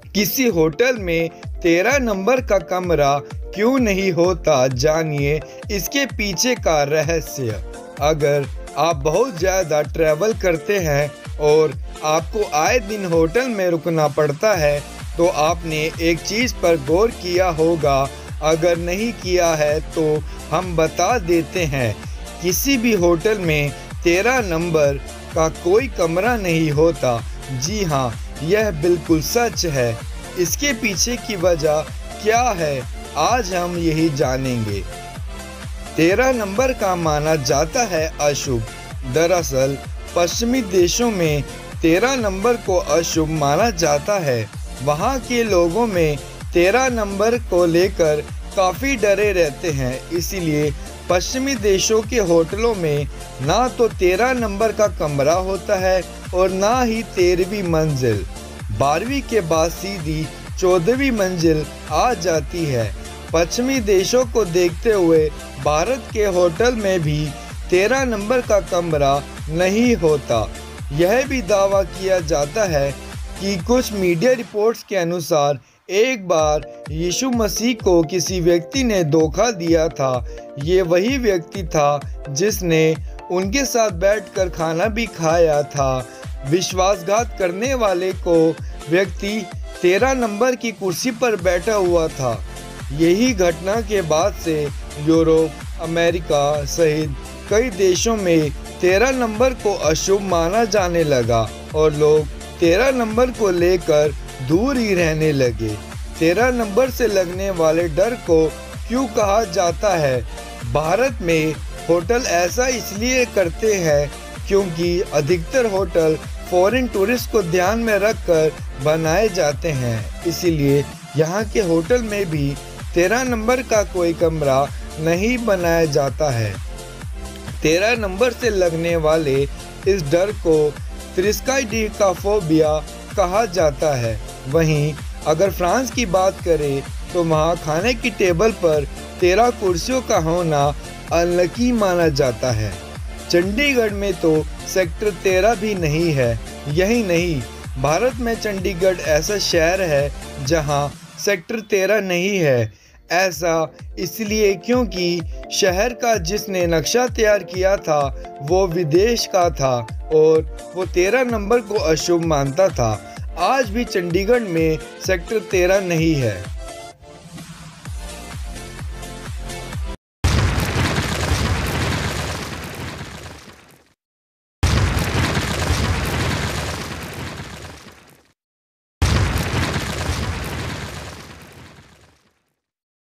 किसी होटल में 13 नंबर का कमरा क्यों नहीं होता, जानिए इसके पीछे का रहस्य। अगर आप बहुत ज़्यादा ट्रैवल करते हैं और आपको आए दिन होटल में रुकना पड़ता है तो आपने एक चीज़ पर गौर किया होगा। अगर नहीं किया है तो हम बता देते हैं, किसी भी होटल में 13 नंबर का कोई कमरा नहीं होता। जी हाँ, यह बिल्कुल सच है। इसके पीछे की वजह क्या है, आज हम यही जानेंगे। 13 नंबर का माना जाता है अशुभ। दरअसल पश्चिमी देशों में 13 नंबर को अशुभ माना जाता है। वहाँ के लोगों में 13 नंबर को लेकर काफ़ी डरे रहते हैं। इसीलिए पश्चिमी देशों के होटलों में ना तो 13 नंबर का कमरा होता है और ना ही 13वीं मंजिल। 12वीं के बाद सीधी 14वीं मंजिल आ जाती है। पश्चिमी देशों को देखते हुए भारत के होटल में भी 13 नंबर का कमरा नहीं होता। यह भी दावा किया जाता है कि कुछ मीडिया रिपोर्ट्स के अनुसार एक बार यीशु मसीह को किसी व्यक्ति ने धोखा दिया था। ये वही व्यक्ति था जिसने उनके साथ बैठकर खाना भी खाया था। विश्वासघात करने वाले को व्यक्ति 13 नंबर की कुर्सी पर बैठा हुआ था। यही घटना के बाद से यूरोप, अमेरिका सहित कई देशों में 13 नंबर को अशुभ माना जाने लगा और लोग 13 नंबर को लेकर दूर ही रहने लगे। 13 नंबर से लगने वाले डर को क्यों कहा जाता है? भारत में होटल ऐसा इसलिए करते हैं क्योंकि अधिकतर होटल फॉरेन टूरिस्ट को ध्यान में रखकर बनाए जाते हैं। इसीलिए यहाँ के होटल में भी 13 नंबर का कोई कमरा नहीं बनाया जाता है। 13 नंबर से लगने वाले इस डर को त्रिस्काइडिकाफोबिया कहा जाता है। वहीं अगर फ्रांस की बात करें तो वहाँ खाने की टेबल पर 13 कुर्सियों का होना अनलकी माना जाता है। चंडीगढ़ में तो सेक्टर 13 भी नहीं है। यही नहीं, भारत में चंडीगढ़ ऐसा शहर है जहाँ सेक्टर 13 नहीं है। ऐसा इसलिए क्योंकि शहर का जिसने नक्शा तैयार किया था वो विदेश का था और वो 13 नंबर को अशुभ मानता था। आज भी चंडीगढ़ में सेक्टर 13 नहीं है।